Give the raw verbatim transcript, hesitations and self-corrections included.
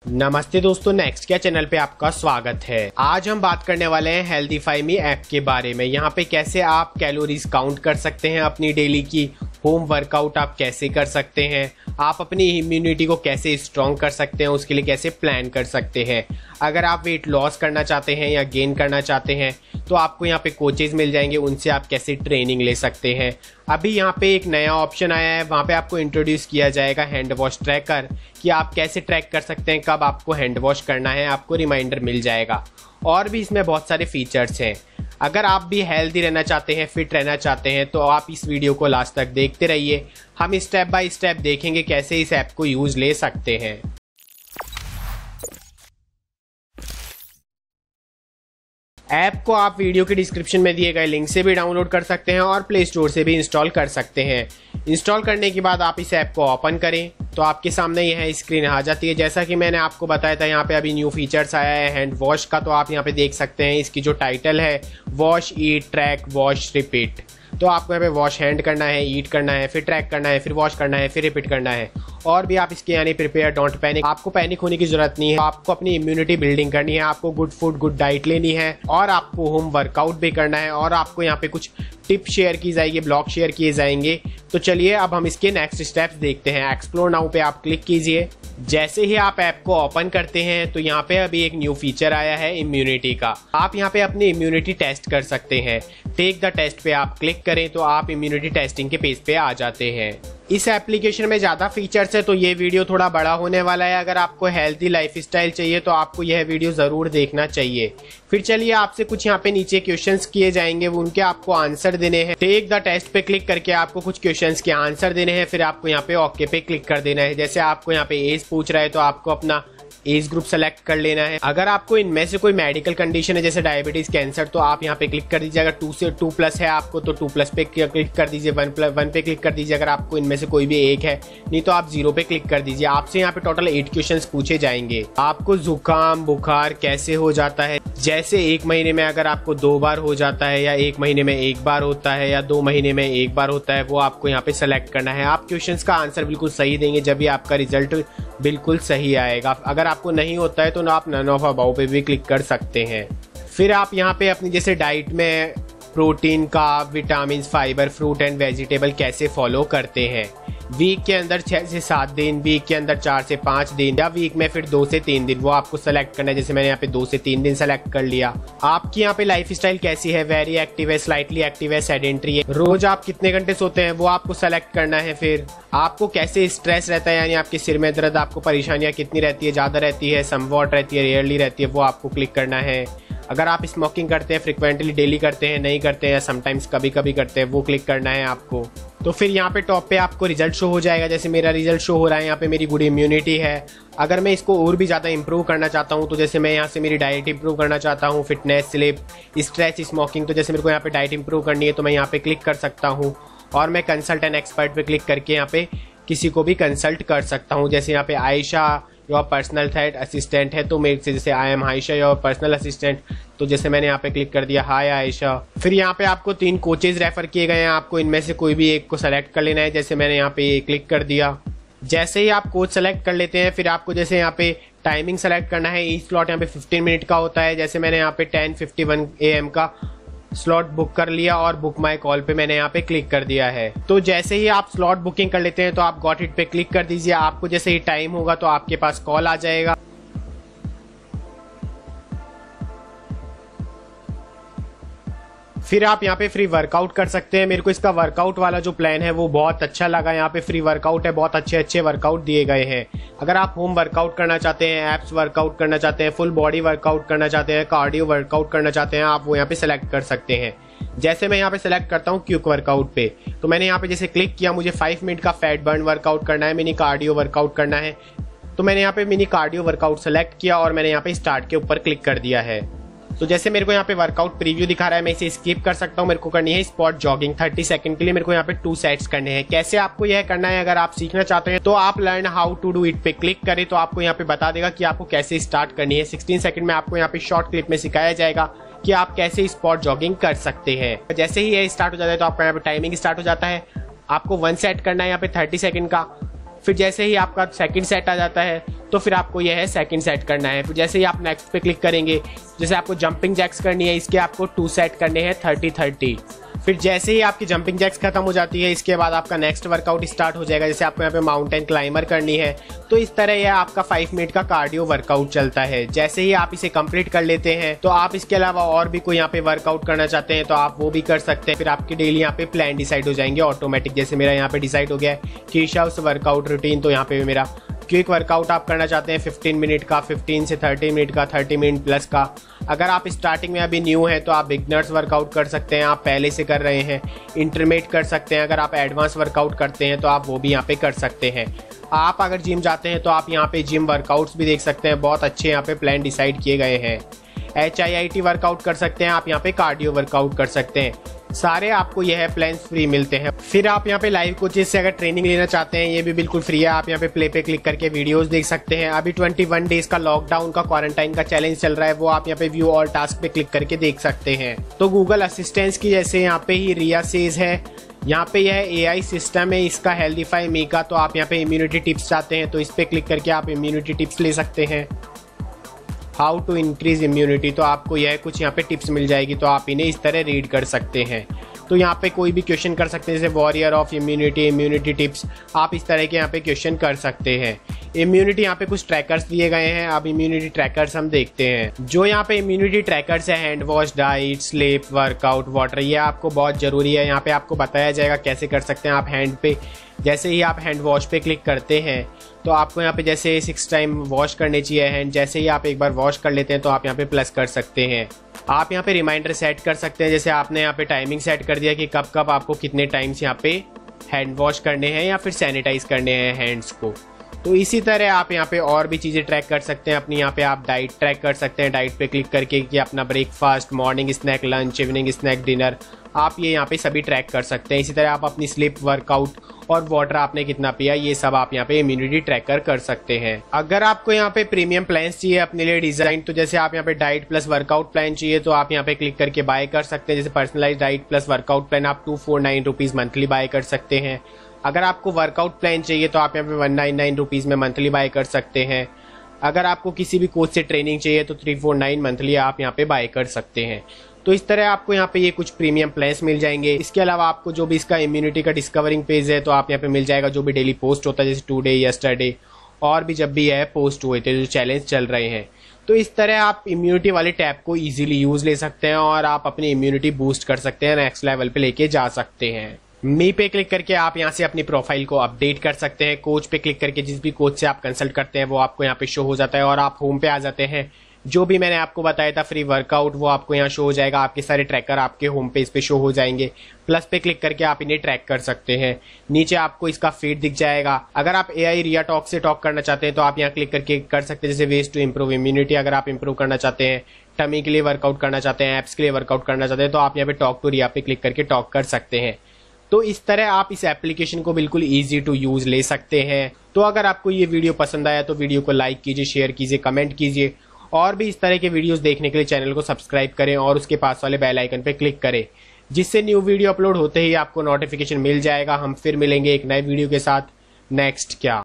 नमस्ते दोस्तों, नेक्स्ट क्या चैनल पे आपका स्वागत है। आज हम बात करने वाले हैं हेल्दीफाई मी ऐप के बारे में। यहाँ पे कैसे आप कैलोरीज काउंट कर सकते हैं अपनी डेली की, होम वर्कआउट आप कैसे कर सकते हैं, आप अपनी इम्यूनिटी को कैसे स्ट्रॉन्ग कर सकते हैं, उसके लिए कैसे प्लान कर सकते हैं। अगर आप वेट लॉस करना चाहते हैं या गेन करना चाहते हैं तो आपको यहाँ पे कोचेज मिल जाएंगे, उनसे आप कैसे ट्रेनिंग ले सकते हैं। अभी यहाँ पे एक नया ऑप्शन आया है, वहाँ पे आपको इंट्रोड्यूस किया जाएगा हैंड वॉश ट्रैकर, कि आप कैसे ट्रैक कर सकते हैं कब आपको हैंड वॉश करना है, आपको रिमाइंडर मिल जाएगा। और भी इसमें बहुत सारे फीचर्स हैं। अगर आप भी हेल्दी रहना चाहते हैं, फिट रहना चाहते हैं तो आप इस वीडियो को लास्ट तक देखते रहिए। हम स्टेप बाय स्टेप देखेंगे कैसे इस ऐप को यूज ले सकते हैं। ऐप को आप वीडियो के डिस्क्रिप्शन में दिए गए लिंक से भी डाउनलोड कर सकते हैं और प्ले स्टोर से भी इंस्टॉल कर सकते हैं। इंस्टॉल करने के बाद आप इस ऐप को ओपन करें तो आपके सामने यह स्क्रीन आ जाती है। जैसा कि मैंने आपको बताया था, यहाँ पे अभी न्यू फीचर्स आया है हैंड वॉश का, तो आप यहाँ पे देख सकते हैं इसकी जो टाइटल है, wash eat track wash repeat. तो आपको यहाँ पे वॉश हैंड करना है, ईट करना है, फिर ट्रैक करना है, फिर वॉश करना है, फिर रिपीट करना है। और भी आप इसके यानी प्रिपेयर डोंट पैनिक, आपको पैनिक होने की जरूरत नहीं है। आपको अपनी इम्यूनिटी बिल्डिंग करनी है, आपको गुड फूड गुड डाइट लेनी है और आपको होम वर्कआउट भी करना है। और आपको यहाँ पे कुछ टिप शेयर की जाएगी, ब्लॉग शेयर किए जाएंगे। तो चलिए अब हम इसके नेक्स्ट स्टेप्स देखते हैं। एक्सप्लोर नाउ पे आप क्लिक कीजिए। जैसे ही आप ऐप को ओपन करते हैं तो यहाँ पे अभी एक न्यू फीचर आया है इम्यूनिटी का। आप यहाँ पे अपनी इम्यूनिटी टेस्ट कर सकते हैं। टेक द टेस्ट पे आप क्लिक करें तो आप इम्यूनिटी टेस्टिंग के पेज पे आ जाते हैं। इस एप्लीकेशन में ज़्यादा फीचर्स है तो ये वीडियो थोड़ा बड़ा होने वाला है। अगर आपको हेल्दी लाइफस्टाइल चाहिए तो आपको यह वीडियो ज़रूर देखना चाहिए। फिर चलिए आपसे कुछ यहाँ पे नीचे क्वेश्चंस किए जाएंगे, वो उनके आपको आंसर देने हैं। टेक द टेस्ट पे क्लिक करके आपको कुछ क्वेश्चंस के आंसर देने हैं। फिर आपको यहाँ पे ओके पे क्लिक कर देना है। जैसे आपको यहाँ पे एज पूछ रहा है तो आपको अपना एज ग्रुप सेलेक्ट कर लेना है। अगर आपको इनमें से कोई मेडिकल कंडीशन है जैसे डायबिटीज, कैंसर, तो आप यहाँ पे क्लिक कर दीजिए। अगर टू से टू प्लस है आपको तो टू प्लस पे क्लिक कर दीजिए, वन प्लस वन पे क्लिक कर दीजिए अगर आपको इनमें से कोई भी एक है, नहीं तो आप जीरो पे क्लिक कर दीजिए। आपसे यहाँ पे टोटल एट क्वेश्चंस पूछे जाएंगे। आपको जुकाम बुखार कैसे हो जाता है, जैसे एक महीने में अगर आपको दो बार हो जाता है या एक महीने में एक बार होता है या दो महीने में एक बार होता है, वो आपको यहाँ पे सेलेक्ट करना है। आप क्वेश्चंस का आंसर बिल्कुल सही देंगे जब भी आपका रिजल्ट बिल्कुल सही आएगा। अगर आपको नहीं होता है तो ना आप नन ऑफ अबाउ पे भी क्लिक कर सकते हैं। फिर आप यहाँ पे अपनी जैसे डाइट में प्रोटीन का, vitamin, fibre, fruit and vegetable कैसे फॉलो करते हैं। वीक के अंदर छः से सात दिन, वीक के अंदर चार से पाँच दिन या वीक में फिर दो से तीन दिन, वो आपको सेलेक्ट करना है। जैसे मैंने यहाँ पे दो से तीन दिन सेलेक्ट कर लिया। आपकी यहाँ पे लाइफस्टाइल कैसी है, वेरी एक्टिव है, स्लाइटली एक्टिव है, सेडेंट्री है, रोज आप कितने घंटे सोते हैं, वो आपको सेलेक्ट करना है। फिर आपको कैसे स्ट्रेस रहता है, यानी आपके सिर में दर्द, आपको परेशानियाँ कितनी रहती है, ज़्यादा रहती है, समवॉट रहती है, रेयरली रहती है, वो आपको क्लिक करना है। अगर आप स्मोकिंग करते हैं, फ्रिक्वेंटली डेली करते हैं, नहीं करते हैं, समटाइम्स कभी कभी करते हैं, वो क्लिक करना है आपको। तो फिर यहाँ पे टॉप पे आपको रिजल्ट शो हो जाएगा। जैसे मेरा रिजल्ट शो हो रहा है, यहाँ पे मेरी गुड इम्यूनिटी है। अगर मैं इसको और भी ज़्यादा इंप्रूव करना चाहता हूँ तो जैसे मैं यहाँ से मेरी डाइट इंप्रूव करना चाहता हूँ, फिटनेस, स्लीप, स्ट्रेस, स्मोकिंग, तो जैसे मेरे को यहाँ पे डाइट इंप्रूव करनी है तो मैं यहाँ पे क्लिक कर सकता हूँ। और मैं कंसल्ट एन एक्सपर्ट पे क्लिक करके यहाँ पे किसी को भी कंसल्ट कर सकता हूँ। जैसे यहाँ पे Ayesha your personal health assistant है, तो मेरे से जैसे I am Ayesha your personal assistant, तो जैसे मैंने यहाँ पे क्लिक कर दिया, हाय आयशा। फिर यहाँ पे आपको तीन कोचेज रेफर किए गए हैं, आपको इनमें से कोई भी एक को सेलेक्ट कर लेना है। जैसे मैंने यहाँ पे क्लिक कर दिया। जैसे ही आप कोच सेलेक्ट कर लेते हैं फिर आपको जैसे यहाँ पे टाइमिंग सेलेक्ट करना है। ईच स्लॉट यहाँ पे फिफ्टीन मिनट का होता है। जैसे मैंने यहाँ पे ten fifty one A M का स्लॉट बुक कर लिया और बुक माई कॉल पे मैंने यहाँ पे क्लिक कर दिया है। तो जैसे ही आप स्लॉट बुकिंग कर लेते हैं तो आप गॉट इट पे क्लिक कर दीजिए। आपको जैसे ही टाइम होगा तो आपके पास कॉल आ जाएगा। फिर आप यहाँ पे फ्री वर्कआउट कर सकते हैं। मेरे को इसका वर्कआउट वाला जो प्लान है वो बहुत अच्छा लगा। यहाँ पे फ्री वर्कआउट है, बहुत अच्छे अच्छे वर्कआउट दिए गए हैं। अगर आप होम वर्कआउट करना चाहते हैं, एप्स वर्कआउट करना चाहते हैं, फुल बॉडी वर्कआउट करना चाहते हैं, कार्डियो वर्कआउट करना चाहते हैं, आप वो यहाँ पे सेलेक्ट कर सकते हैं। जैसे मैं यहाँ पे सेलेक्ट करता हूँ क्विक वर्कआउट पे, तो मैंने यहाँ पे जैसे क्लिक किया, मुझे फाइव मिनट का फैट बर्न वर्कआउट करना है, मिनी कार्डियो वर्कआउट करना है, तो मैंने यहाँ पे मिनी कार्डियो वर्कआउट सेलेक्ट किया और मैंने यहाँ पे स्टार्ट के ऊपर क्लिक कर दिया है। तो जैसे मेरे को यहाँ पे वर्कआउट प्रीव्यू दिखा रहा है, मैं इसे स्किप कर सकता हूँ। मेरे को करनी है स्पॉट जॉगिंग थर्टी सेकंड के लिए। मेरे को यहाँ पे टू सेट्स करने हैं। कैसे आपको यह करना है, अगर आप सीखना चाहते हैं तो आप learn how to do it पे क्लिक करें तो आपको यहाँ पे बता देगा कि आपको कैसे स्टार्ट करनी है। सिक्सटीन सेकंड में आपको यहाँ पे शॉर्ट क्लिप में सिखाया जाएगा कि आप कैसे स्पॉट जॉगिंग कर सकते हैं। जैसे ही ये स्टार्ट हो जाता है तो आपका यहाँ पे टाइमिंग स्टार्ट हो जाता है। आपको वन सेट करना है यहाँ पे थर्टी सेकंड का। फिर जैसे ही आपका सेकंड सेट आ जाता है तो फिर आपको यह है सेकंड सेट करना है। फिर जैसे ही आप नेक्स्ट पे क्लिक करेंगे, जैसे आपको जंपिंग जैक्स करनी है, इसके आपको टू सेट करने हैं थर्टी थर्टी। फिर जैसे ही आपकी जंपिंग जैक्स खत्म हो जाती है, इसके बाद आपका नेक्स्ट वर्कआउट स्टार्ट हो जाएगा। जैसे आपको यहाँ पे माउंटेन क्लाइंबर करनी है, तो इस तरह यह आपका फाइव मिनट का कार्डियो वर्कआउट चलता है। जैसे ही आप इसे कंप्लीट कर लेते हैं तो आप इसके अलावा और भी कोई यहाँ पे वर्कआउट करना चाहते हैं तो आप वो भी कर सकते हैं। फिर आपकी डेली यहाँ पे प्लान डिसाइड हो जाएंगे ऑटोमेटिक। जैसे मेरा यहाँ पे डिसाइड हो गया है केशव्स वर्कआउट रूटीन, तो यहाँ पे मेरा क्विक वर्कआउट आप करना चाहते हैं फिफ्टीन मिनट का, फिफ्टीन से थर्टी मिनट का, थर्टी मिनट प्लस का। अगर आप स्टार्टिंग में अभी न्यू है तो आप बिगनर्स वर्कआउट कर सकते हैं, आप पहले से कर रहे हैं इंटरमीडिएट कर सकते हैं। अगर आप एडवांस वर्कआउट करते हैं तो आप वो भी यहाँ पे कर सकते हैं। आप अगर जिम जाते हैं तो आप यहाँ पे जिम वर्कआउट्स भी देख सकते हैं, बहुत अच्छे यहाँ पे प्लान डिसाइड किए गए हैं। H I I T workout कर सकते हैं, आप यहाँ पे कार्डियो वर्कआउट कर सकते हैं, सारे आपको यह प्लान्स फ्री मिलते हैं। फिर आप यहाँ पे लाइव कोचेस से अगर ट्रेनिंग लेना चाहते हैं, ये भी बिल्कुल फ्री है। आप यहाँ पे प्ले पे क्लिक करके वीडियोस देख सकते हैं। अभी इक्कीस डेज का लॉकडाउन का क्वारंटाइन का चैलेंज चल रहा है, वो आप यहाँ पे व्यू ऑल टास्क पे क्लिक करके देख सकते हैं। तो गूगल असिस्टेंस की जैसे यहाँ पे ही रिया सेज है, यहाँ पे यह ए आई सिस्टम है इसका हेल्दीफाई मी का। तो आप यहाँ पे इम्यूनिटी टिप्स चाहते हैं तो इस पे क्लिक करके आप इम्यूनिटी टिप्स ले सकते हैं। हाउ टू इंक्रीज इम्यूनिटी, तो आपको यह कुछ यहाँ पे टिप्स मिल जाएगी, तो आप इन्हें इस तरह रीड कर सकते हैं। तो यहाँ पे कोई भी क्वेश्चन कर सकते हैं, जैसे warrior of immunity, immunity tips, आप इस तरह के यहाँ पे क्वेश्चन कर सकते हैं। इम्यूनिटी यहाँ पे कुछ ट्रैकर्स दिए गए हैं, अब इम्यूनिटी ट्रैकर्स हम देखते हैं। जो यहाँ पे इम्यूनिटी ट्रैकर्स है, hand wash, diet, sleep, workout, water, ये आपको बहुत ज़रूरी है। यहाँ पे आपको बताया जाएगा कैसे कर सकते हैं आप हैंड पे। जैसे ही आप हैंड वॉश पे क्लिक करते हैं तो आपको यहाँ पे जैसे सिक्स टाइम वॉश करने चाहिए हैंड। जैसे ही आप एक बार वॉश कर लेते हैं तो आप यहाँ पे प्लस कर सकते हैं। आप यहाँ पे रिमाइंडर सेट कर सकते हैं, जैसे आपने यहाँ पे टाइमिंग सेट कर दिया कि कब कब आपको कितने टाइम्स यहाँ पे हैंड वॉश करने हैं या फिर सैनिटाइज करने हैं हैंड्स को। तो इसी तरह आप यहाँ पे और भी चीज़ें ट्रैक कर सकते हैं अपनी। यहाँ पे आप डाइट ट्रैक कर सकते हैं, डाइट पे क्लिक करके कि अपना breakfast, morning snack, lunch, evening snack, dinner, आप ये यहाँ पे सभी ट्रैक कर सकते हैं। इसी तरह आप अपनी स्लीप, वर्कआउट और वाटर आपने कितना पिया, ये सब आप यहाँ पे इम्यूनिटी ट्रैकर कर सकते हैं। अगर आपको यहाँ पे प्रीमियम प्लान्स चाहिए अपने लिए डिजाइन, तो जैसे आप यहाँ पे डाइट प्लस वर्कआउट प्लान चाहिए तो आप यहाँ पे क्लिक करके बाय कर सकते हैं। जैसे personalise diet plus workout plan आप two four nine rupees monthly buy कर सकते हैं। अगर आपको वर्कआउट प्लान चाहिए तो आप यहाँ पे वन नाइन नाइन रुपीज में मंथली बाय कर सकते हैं। अगर आपको किसी भी कोच से ट्रेनिंग चाहिए तो थ्री फोर नाइन मंथली आप यहाँ पे बाय कर सकते हैं। तो इस तरह आपको यहाँ पे ये कुछ प्रीमियम प्लान्स मिल जाएंगे। इसके अलावा आपको जो भी इसका इम्यूनिटी का डिस्कवरिंग पेज है तो आप यहाँ पे मिल जाएगा, जो भी डेली पोस्ट होता है, जैसे टुडे, यस्टरडे और भी जब भी है पोस्ट हुए थे जो चैलेंज चल रहे हैं। तो इस तरह आप इम्यूनिटी वाले टैब को इजीली यूज ले सकते हैं और आप अपनी इम्यूनिटी बूस्ट कर सकते हैं, नेक्स्ट लेवल पे लेके जा सकते हैं। मी पे क्लिक करके आप यहाँ से अपनी प्रोफाइल को अपडेट कर सकते हैं। कोच पे क्लिक करके जिस भी कोच से आप कंसल्ट करते हैं वो आपको यहाँ पे शो हो जाता है और आप होम पे आ जाते हैं। जो भी मैंने आपको बताया था फ्री वर्कआउट वो आपको यहाँ शो हो जाएगा, आपके सारे ट्रैकर आपके होम पेज पे शो हो जाएंगे। प्लस पे क्लिक करके आप इन्हें ट्रैक कर सकते हैं। नीचे आपको इसका फीड दिख जाएगा। अगर आप ए आई रिया टॉक से टॉक करना चाहते हैं तो आप यहाँ क्लिक करके कर सकते हैं, जैसे वेज टू इम्प्रूव इम्यूनिटी। अगर आप इम्प्रूव करना चाहते हैं, टमी के लिए वर्कआउट करना चाहते हैं, एप्स के लिए वर्कआउट करना चाहते हैं, तो आप यहाँ पे टॉक टू रिया पे क्लिक करके टॉक कर सकते हैं। तो इस तरह आप इस एप्लीकेशन को बिल्कुल इजी टू यूज ले सकते हैं। तो अगर आपको ये वीडियो पसंद आया तो वीडियो को लाइक कीजिए, शेयर कीजिए, कमेंट कीजिए और भी इस तरह के वीडियोस देखने के लिए चैनल को सब्सक्राइब करें और उसके पास वाले बेल आइकन पे क्लिक करें, जिससे न्यू वीडियो अपलोड होते ही आपको नोटिफिकेशन मिल जाएगा। हम फिर मिलेंगे एक नए वीडियो के साथ। नेक्स्ट क्या